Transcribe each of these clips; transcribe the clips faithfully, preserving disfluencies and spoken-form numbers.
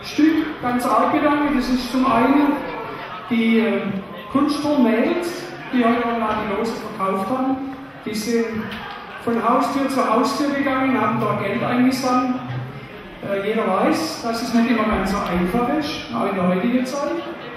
Stück ganz arg bedanken. Das ist zum einen die äh, Kunstturm-Mädels, die heute online die Lose verkauft haben. Die sind von Haustür zu Haustür gegangen, haben dort Geld eingesammelt. Äh, jeder weiß, dass es nicht immer ganz so einfach ist, auch in der heutigen Zeit.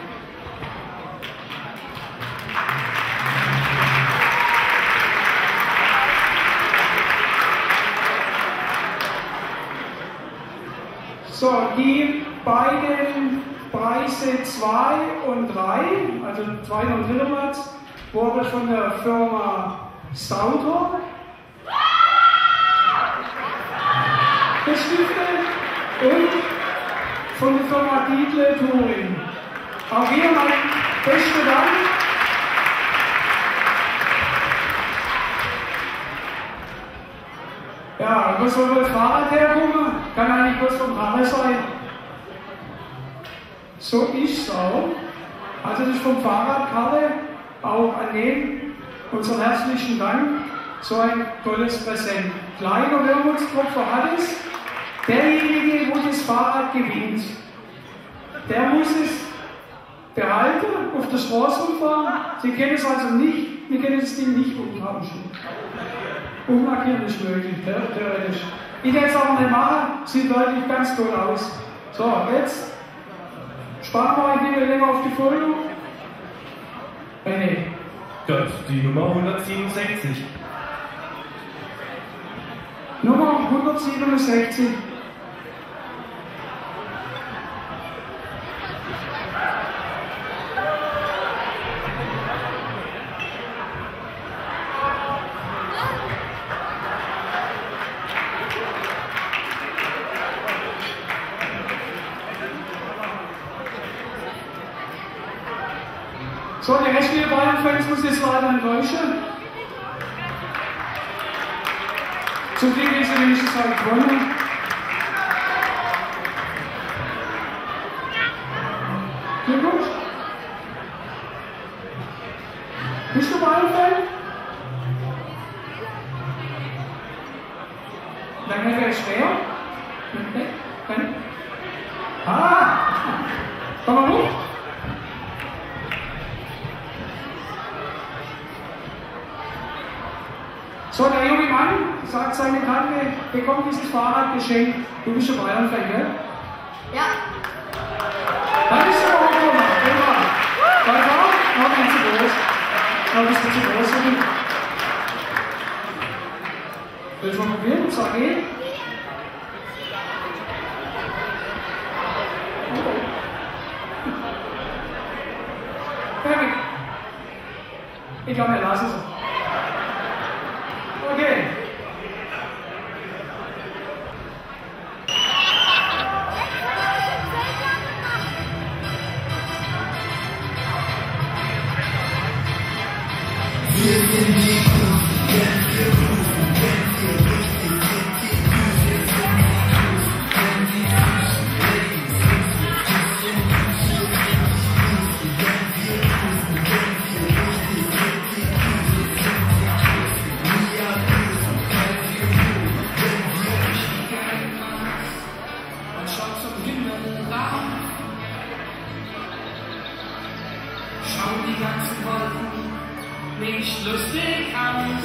So, die beiden Preise zwei und drei, also zweiter und dritter Platz, wurde von der Firma Sauter gestiftet und von der Firma Dietl Touring. Auch hier mein besten Dank. Ja, wo soll wohl das Fahrrad herkommen? Kann eigentlich bloß vom Karre sein. So ist es auch. Also das ist vom Fahrradkarre auch an den unseren herzlichen Dank. So ein tolles Präsent. Kleiner Wermutstropfen hat es. Derjenige, wo das Fahrrad gewinnt, der muss es behalten, auf der Straße umfahren. Sie können es also nicht, wir können das Ding nicht umtauschen. Umlackieren ist möglich, theoretisch. Ich werde es aber nicht machen, sieht deutlich ganz toll aus. So, jetzt sparen wir euch wieder länger auf die Folie. René. Das ist die Nummer hundertsiebenundsechzig. Nummer hundertsiebenundsechzig. So, die restlichen beiden Fans muss jetzt leider enttäuschen. Zum Glück ist er wenigstens halt gewonnen. Glückwunsch. Bist du Bayern-Fan? Dann hätte er es schwer. Dann. Ah! Komm mal hoch. So, der junge Mann sagt, seine Tante bekommt dieses Fahrrad geschenkt. Du bist schon Bayern-Fan, gell? Ja. Dann ist er auch gemacht. Wunderbar. Weiter. Noch ein bisschen zu groß. Noch ein bisschen zu groß für dich. Willst du mal probieren? Sag eh. Perfekt. Ich glaube, wir lassen es. Okay. Wir sind die Kufen, wenn wir rufen, wenn wir richtig sind, die Kufen, wir sind die Kufen, wenn die Kufen, Ladies, sind wir Küsschen, Küsschen, Kufen, wenn wir rufen, wenn wir richtig sind, die Kufen, wir sind die Kufen, wir are Kufen, wenn wir rufen, wenn wir richtig einmachen und schaut zum Himmel rauf. Schau die ganzen Wolken nicht lustig aus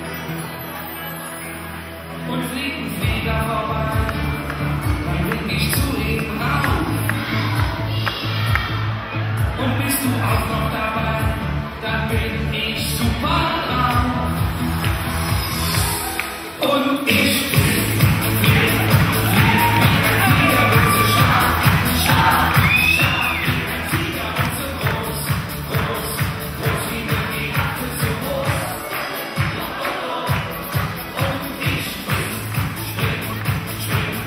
und fliegen Flieger vorbei, dann bin ich zu ihnen rauf. Und bist du auch noch dabei, dann bin ich super drauf. Und ich bin Schwing,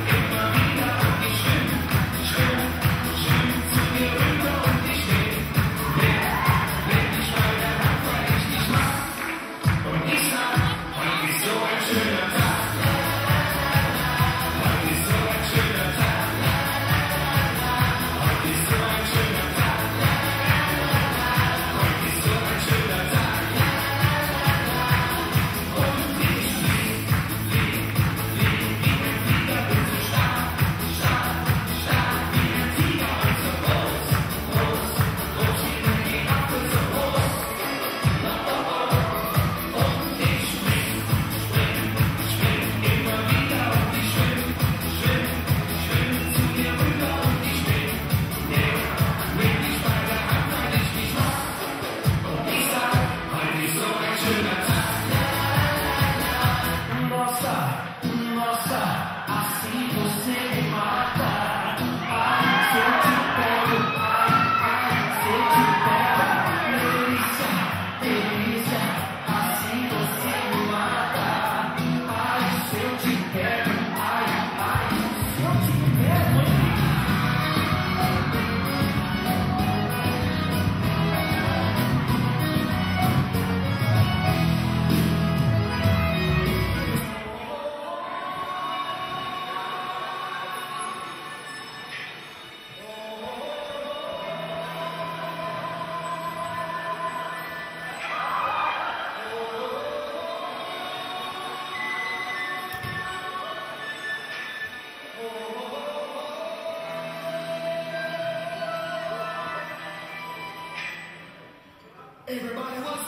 Everybody was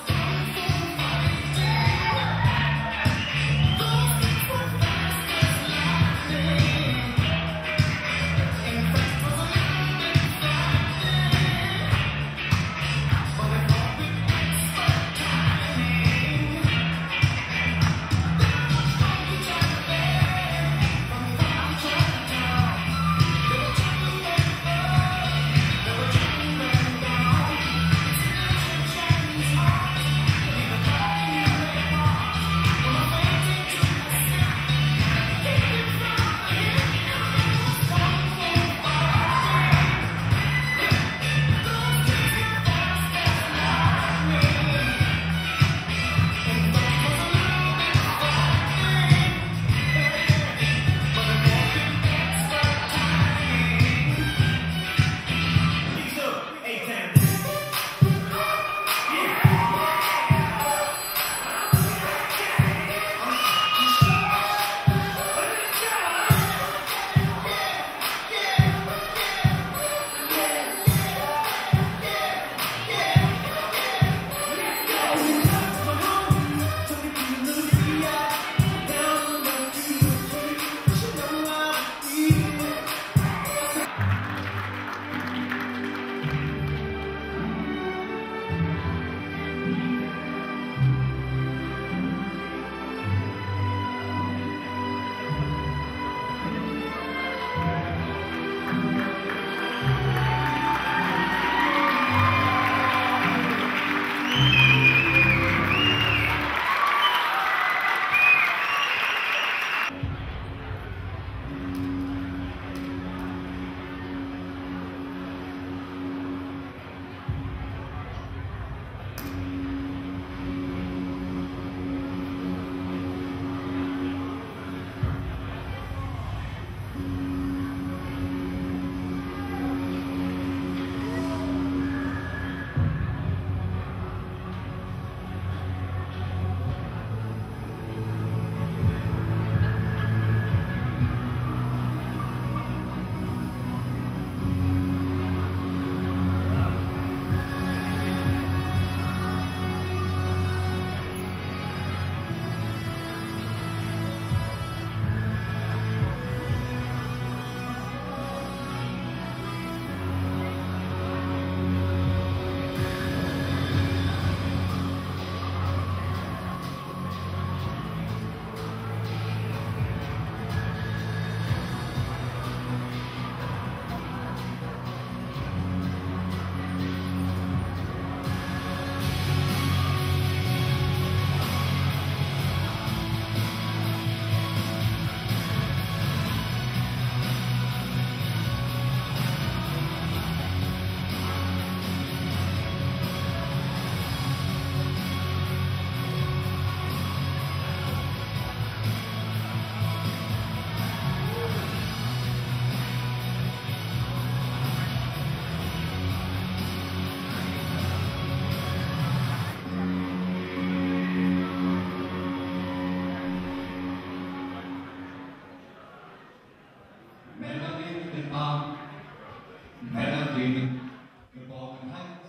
Männer gegen Geborgenheit,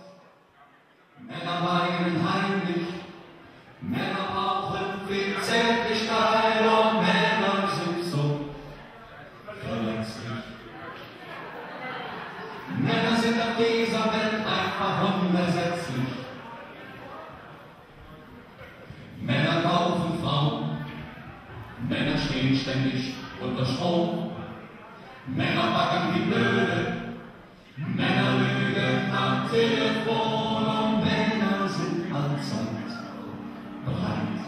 Männer weinen heimlich, Männer brauchen viel Zärtlichkeit und Männer sind so verletzlich. Männer sind auf dieser Welt einfach unersetzlich. Männer kaufen Frauen, Männer stehen ständig unter Strom. Männer backen wie blöde, Männer lügen am Telefon und Männer sind allzeit bereit.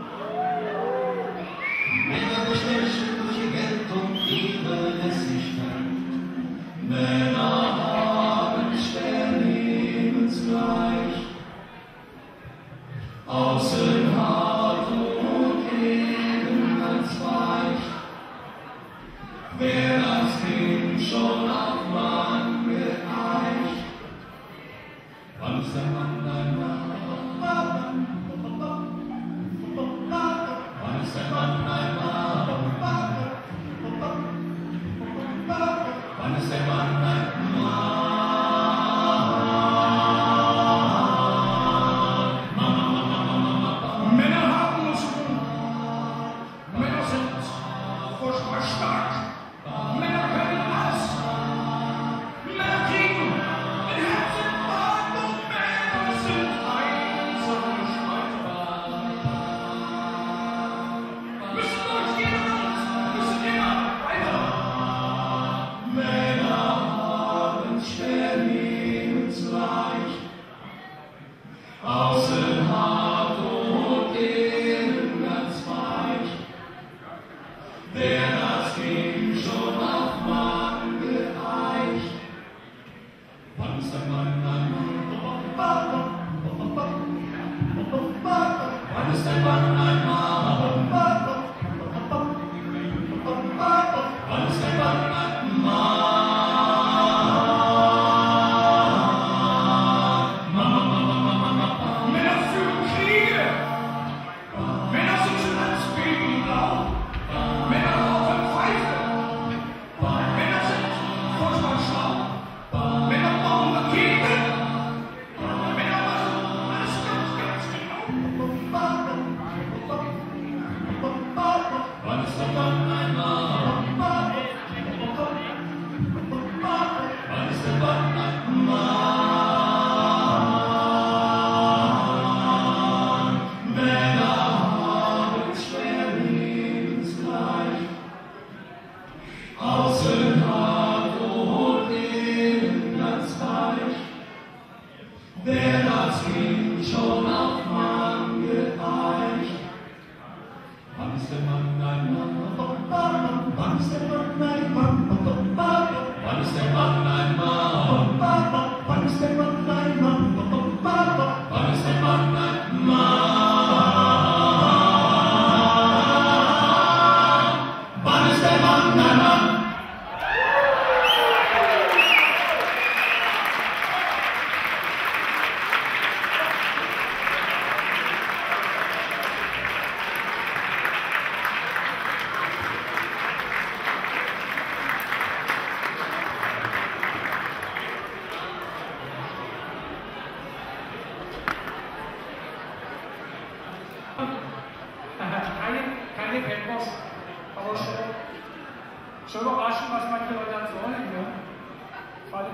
Männer bestechen durch ihr Geld und ihre Lässigkeit. Männer haben schwer lebensgleich. Außen hart und innen als weich. Wer das Kind schon auf Mann geeicht, wann ist der Mann dein Mann? Wann ist der Mann dein Mann? Wann ist der Mann dein Mann?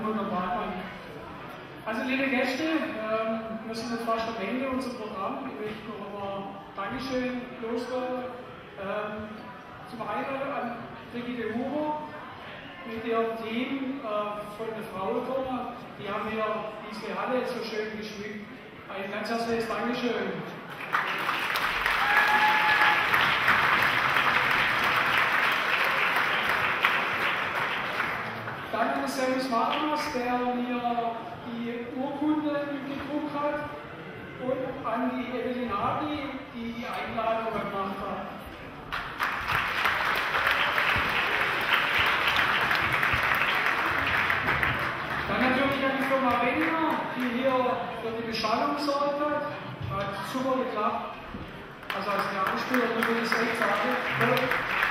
wunderbaren Dank. Also liebe Gäste, ähm, wir sind jetzt fast am Ende unseres Programms. Ich möchte noch einmal Dankeschön loswerden. Ähm, zum einen an Brigitte Huber mit ihrem Team äh, von der Frauenturner. Die haben hier diese Halle so schön geschmückt. Ein ganz herzliches Dankeschön. Danke an Servus Marmas, der mir die Urkunden gedruckt hat, und an die Evelyn Hardy, die die Einladung gemacht hat. Dann natürlich an die Firma Wegner, die hier für die Beschallung gesorgt hat. Hat super geklappt. Also als Klavierspieler würde ich es echt sagen.